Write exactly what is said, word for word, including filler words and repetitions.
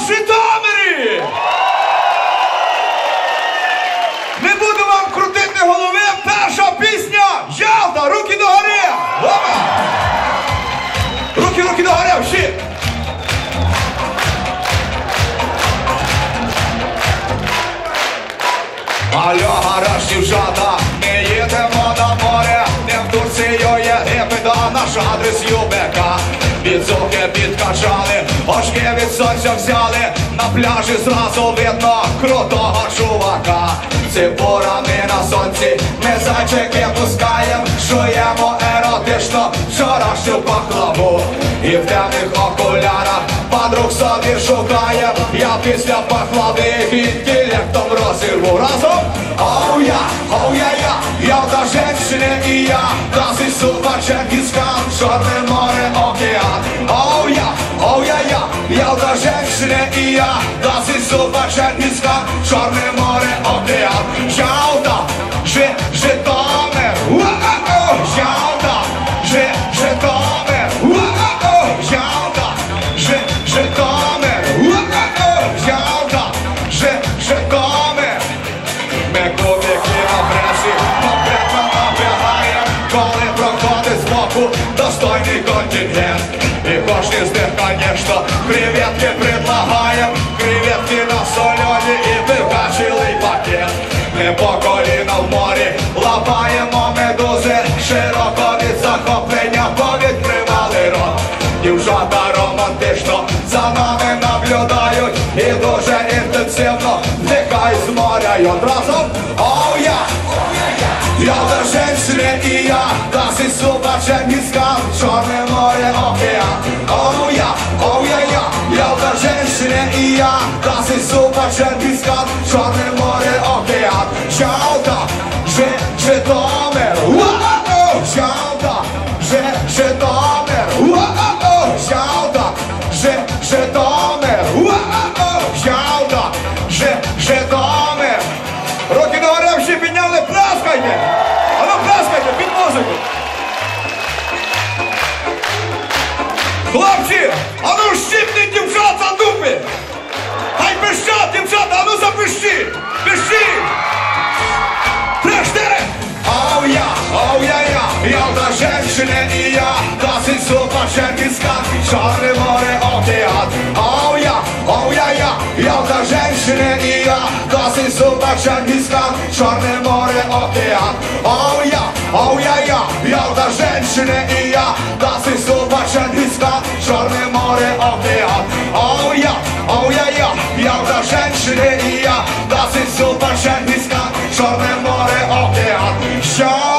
в Житомирі! Не буду вам крутити голови, перша пісня Ялта, руки догори! Опа! Руки, руки догори, всі! Алло, гараж, дівчата, ми їдемо на море, не в Турцію, Єгипет, а наш адрес ЮБК. Біцухи підкачали, очки від сонця взяли, на пляжі зразу видно крутого чувака. Цибурами на сонці, ми зайчики пускаєм, жуємо еротично вчорашню пахлаву. І в темних окулярах подруг собі шукаєм, я після пахлави інтелектом розірву. Разом! Оу я, оу я, я, я та женщина і я, краси супа Чингисхан, Чорне море, океан. Оу я, оу я, я, я та женщина і я, краси супа Чингисхан, Чорне море, океан. Ялта, Жи, Житомир, уа-а-о, Ялта, Жи, Житомир, уа-а-о, Ялта, Жи, Житомир, уа-а-о, Ялта, Жи, Житомир. Ми кубики на пресі, конкретно набігаєм, коли проходить збоку достойний контингент. І кожен з них, конечно, креветки предлагаєм, креветки на солоні і пивка цілий пакет. Ми по коліна в морі лапаємо медузи, широко від захоплення повідкривали рот. Дівчата романтично за нами наблюдають і дуже інтенсивно втикають з моря й одразу. Оу я, я та женщина і я, краси супа Чингисхан, Чорне море, океан. Оу я, оу я, я, я та женщина і я, краси супа Чингисхан, Чорне море, океан. Ялта, Жи, Житомир, уа-а-о, Ялта, Жи, Житомир, уа-а-о, Ялта, Жи, Житомир, уа-а-о, Ялта, Жи, Житомир. Руки догори всі підняли, пляскайте! А ну пляскайте, під музику! Хлопці, а ну щіпніть дівчат за дупи! Хай пищать, дівчата, а ну запищіть! Пищіть! Три-чотири! Оу я, оу я, я, я та женщина і я, краси супа Чингисхан, Чорне море, океан. Оу я, оу я, я, я та женщина і я, краси супа Чингисхан, Чорне море, океан. Оу я, оу я, я, я та женщина і я, краси супа Чингисхан, Чорне море, океан. Оу я, оу я, я, я та женщина і я, краси супа Чингисхан, Чорне море, океан.